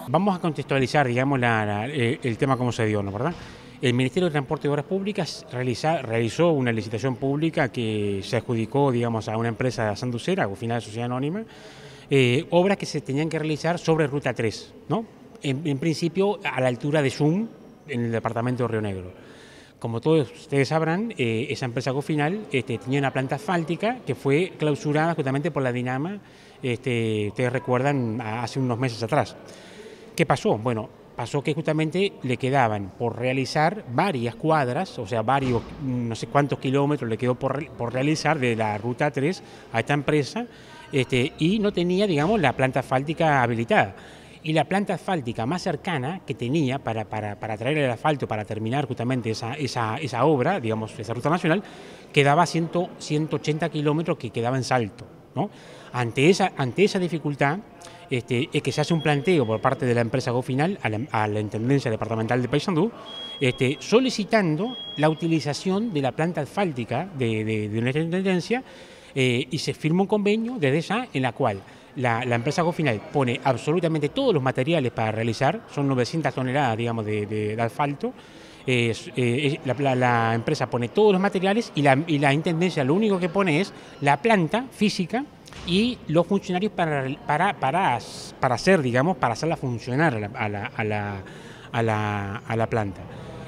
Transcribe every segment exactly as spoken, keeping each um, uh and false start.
Vamos a contextualizar, digamos, la, la, el, el tema como se dio, ¿no? ¿Verdad? El Ministerio de Transporte y Obras Públicas realiza, realizó una licitación pública que se adjudicó, digamos, a una empresa sanducera, o final de sociedad anónima, eh, obras que se tenían que realizar sobre Ruta tres, ¿no? En, en principio, a la altura de Zum, en el departamento de Río Negro. Como todos ustedes sabrán, eh, esa empresa Cofinal este, tenía una planta asfáltica que fue clausurada justamente por la Dinama, este, ustedes recuerdan, hace unos meses atrás. ¿Qué pasó? Bueno, pasó que justamente le quedaban por realizar varias cuadras, o sea, varios, no sé cuántos kilómetros le quedó por, por realizar de la Ruta tres a esta empresa, este, y no tenía, digamos, la planta asfáltica habilitada. Y la planta asfáltica más cercana que tenía para, para, para traer el asfalto, para terminar justamente esa, esa, esa obra, digamos, esa ruta nacional, quedaba a ciento ochenta kilómetros que quedaba en Salto, ¿no? Ante esa, ante esa dificultad este, es que se hace un planteo por parte de la empresa Cofinal a la, a la Intendencia Departamental de Paysandú, este, solicitando la utilización de la planta asfáltica de, de, de nuestra Intendencia, eh, y se firma un convenio desde ya en la cual La, la empresa Cofinal pone absolutamente todos los materiales para realizar, son novecientas toneladas, digamos, de, de, de asfalto. Eh, eh, la, la, la empresa pone todos los materiales y la, y la Intendencia lo único que pone es la planta física y los funcionarios para, para, para, para hacer, digamos, para hacerla funcionar a la, a la, a la, a la, a la planta.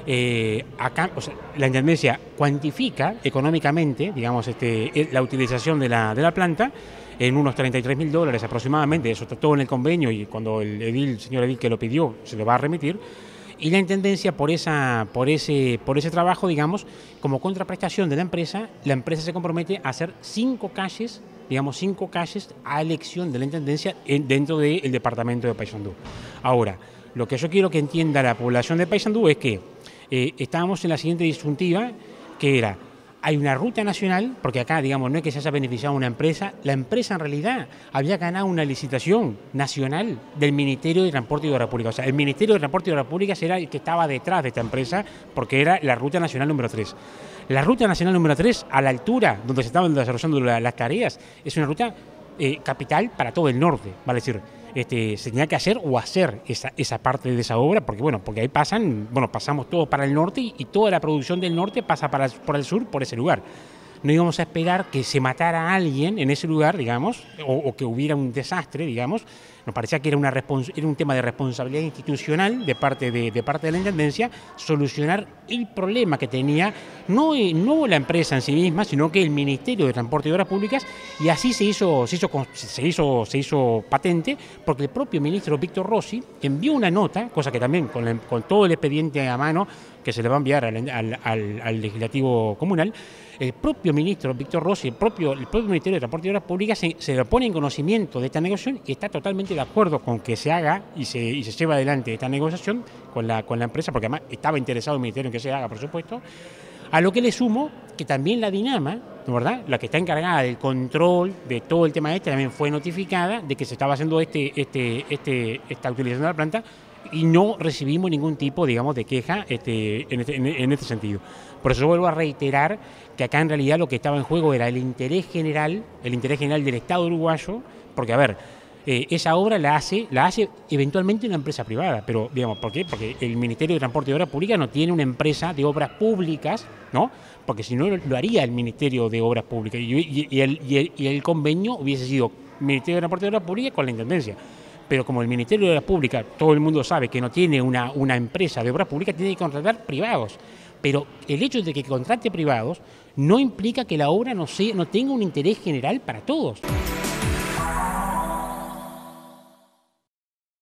Eh, acá, o sea, la Intendencia cuantifica económicamente, digamos, este, la utilización de la, de la planta en unos treinta y tres mil dólares aproximadamente, eso está todo en el convenio y cuando el edil, el señor edil que lo pidió se lo va a remitir, y la Intendencia por, esa, por, ese, por ese trabajo, digamos, como contraprestación de la empresa, la empresa se compromete a hacer cinco calles, digamos, cinco calles a elección de la Intendencia en, dentro del departamento de Paysandú. Ahora, lo que yo quiero que entienda la población de Paysandú es que eh, estábamos en la siguiente disyuntiva, que era: hay una ruta nacional, porque acá, digamos, no es que se haya beneficiado una empresa, la empresa en realidad había ganado una licitación nacional del Ministerio de Transporte y Obras Públicas. O sea, el Ministerio de Transporte y Obras Públicas era el que estaba detrás de esta empresa, porque era la ruta nacional número tres. La ruta nacional número tres, a la altura donde se estaban desarrollando la, las tareas, es una ruta eh, capital para todo el norte, vale decir. Este, se tenía que hacer o hacer esa, esa parte de esa obra, porque bueno, porque ahí pasan, bueno, pasamos todo para el norte y, y toda la producción del norte pasa para, por el sur, por ese lugar. No íbamos a esperar que se matara a alguien en ese lugar, digamos, o, o que hubiera un desastre, digamos. Nos parecía que era, una era un tema de responsabilidad institucional de parte de, de parte de la Intendencia solucionar el problema que tenía, no, no la empresa en sí misma, sino que el Ministerio de Transporte y Obras Públicas, y así se hizo, se hizo, se hizo, se hizo patente, porque el propio ministro Víctor Rossi envió una nota, cosa que también con, el, con todo el expediente a mano que se le va a enviar al, al, al, al Legislativo Comunal, el propio ministro Víctor Rossi, el propio, el propio Ministerio de Transporte y Obras Públicas se, se lo pone en conocimiento de esta negociación y está totalmente de acuerdo con que se haga y se, y se lleva adelante esta negociación con la, con la empresa, porque además estaba interesado el Ministerio en que se haga, por supuesto. A lo que le sumo que también la Dinama, ¿verdad?, la que está encargada del control de todo el tema este, también fue notificada de que se estaba haciendo este, este, este, esta utilización de la planta, y no recibimos ningún tipo, digamos, de queja este, en, este, en, en este sentido. Por eso vuelvo a reiterar que acá en realidad lo que estaba en juego era el interés general, el interés general del Estado uruguayo, porque a ver, eh, esa obra la hace, la hace eventualmente una empresa privada, pero digamos, ¿por qué? Porque el Ministerio de Transporte y Obras Públicas no tiene una empresa de obras públicas, ¿no? Porque si no lo haría el Ministerio de Obras Públicas, y, y, y, el, y, el, y el convenio hubiese sido Ministerio de Transporte y Obras Públicas con la Intendencia. Pero como el Ministerio de Obras Públicas, todo el mundo sabe que no tiene una, una empresa de obras públicas, tiene que contratar privados. Pero el hecho de que contrate privados no implica que la obra no, sea, no tenga un interés general para todos.